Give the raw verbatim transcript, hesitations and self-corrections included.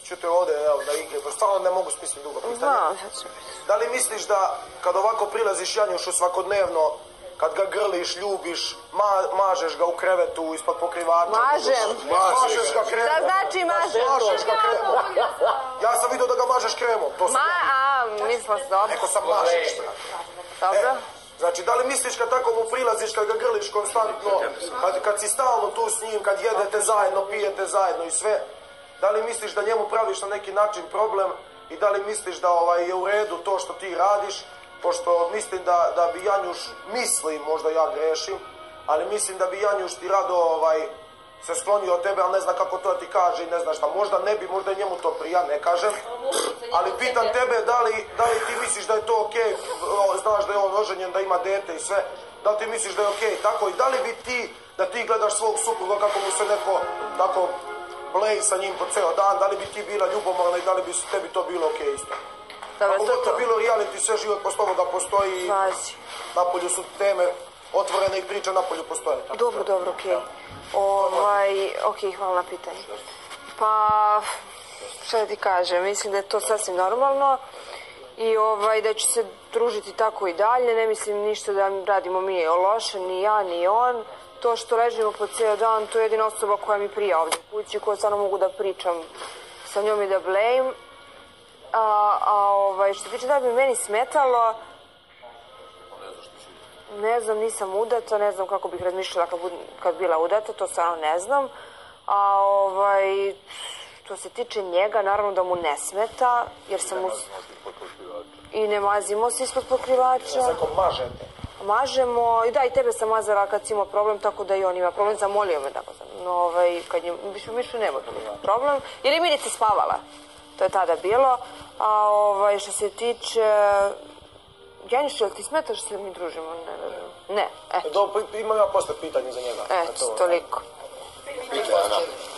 čujte ovde, evo, da igre, pa stvarno ne mogu smisliti dugo pitanje. Znam, sad ću. Da li misliš da kad ovako prilaziš Janjušu svakodnevno, kad ga grliš, ljubiš, ma, mažeš ga u krevetu ispod pokrivača? Mažem. Mažeš ga kremom. Šta znači mažem? Mažeš ga kremom. Ja sam vidio da ga mažeš kremom. To sam Ma, ja. a, mi smo se dobro. Neko sam mažeš. Dobro. Znači, da li misliš kad tako mu prilaziš, kad ga grliš konstantno, kad, kad si stalno tu s njim, kad jedete zajedno, pijete zajedno i sve, da li misliš da njemu praviš na neki način problem i da li misliš da ovaj, je u redu to što ti radiš, pošto mislim da, da bi Janjuš, mislim, možda ja grešim, ali mislim da bi Janjuš ti rado ovaj, se sklonio od tebe, ali ne zna kako to ti kaže i ne zna šta. Možda ne bi, možda njemu to prija, ne kažem. Ali pitam tebe, da li, da li ti misliš da je to okej, okay, znaš da je on oženjen, da ima dete i sve, da li ti misliš da je okej, okay, tako i da li bi ti, da ti gledaš svog supruga kako mu se neko, tako, blej sa njim po ceo dan, da li bi ti bila ljubomorna i da li bi tebi to bilo okej okay isto? Dobro, ako to god to bilo reality, sve život posle ovoga postoji, Vazi. napolju su teme otvorene i priče napolju postoje. Tako. Dobro, dobro, okej. Okay. Ovaj, okej, okay, hvala na pitanje. Pa, šta da ti kažem, mislim da je to sasvim normalno i ovaj, da ću se družiti tako i dalje, ne mislim ništa da radimo mi loše, ni ja, ni on. To što ležimo po ceo dan, to je jedina osoba koja mi prija ovde u kući, koja stvarno mogu da pričam sa njom i da blejim. A, a ovaj, što tiče da bi meni smetalo, ne znam, nisam udata, ne znam kako bih razmišljala kad, bud, kad bila udata, to stvarno ne znam. A ovaj, što se tiče njega, naravno da mu ne smeta, jer sam mu... I ne mazimo se ispod pokrivača. Zako mažete? Mažemo, i da, i tebe sam mazala kad si imao problem, tako da i on ima problem, zamolio me da ga znam. No, ovaj, kad je, više, više nema problem, jer je Milica spavala. To je tada bilo. A ovaj, što se tiče... Janjuš, jel ti smeta što se mi družimo? Ne, ne, ne. Dobro, imam ja posle pitanje za njega. Eto, toliko. Pitanje, Ana.